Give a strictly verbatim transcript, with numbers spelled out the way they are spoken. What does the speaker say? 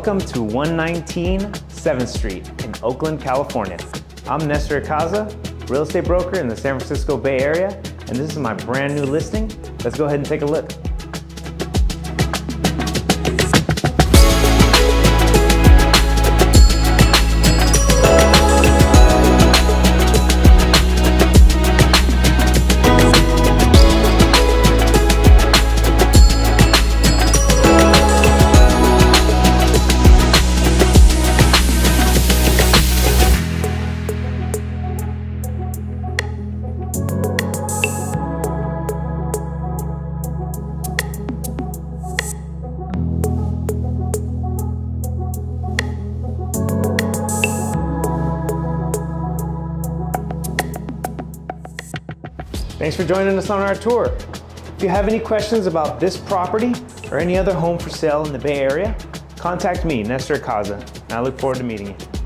Welcome to one nineteen seventh Street in Oakland, California. I'm Nestor Acaza, real estate broker in the San Francisco Bay Area, and this is my brand new listing. Let's go ahead and take a look. Thanks for joining us on our tour. If you have any questions about this property or any other home for sale in the Bay Area, contact me, Nestor Acaza, and I look forward to meeting you.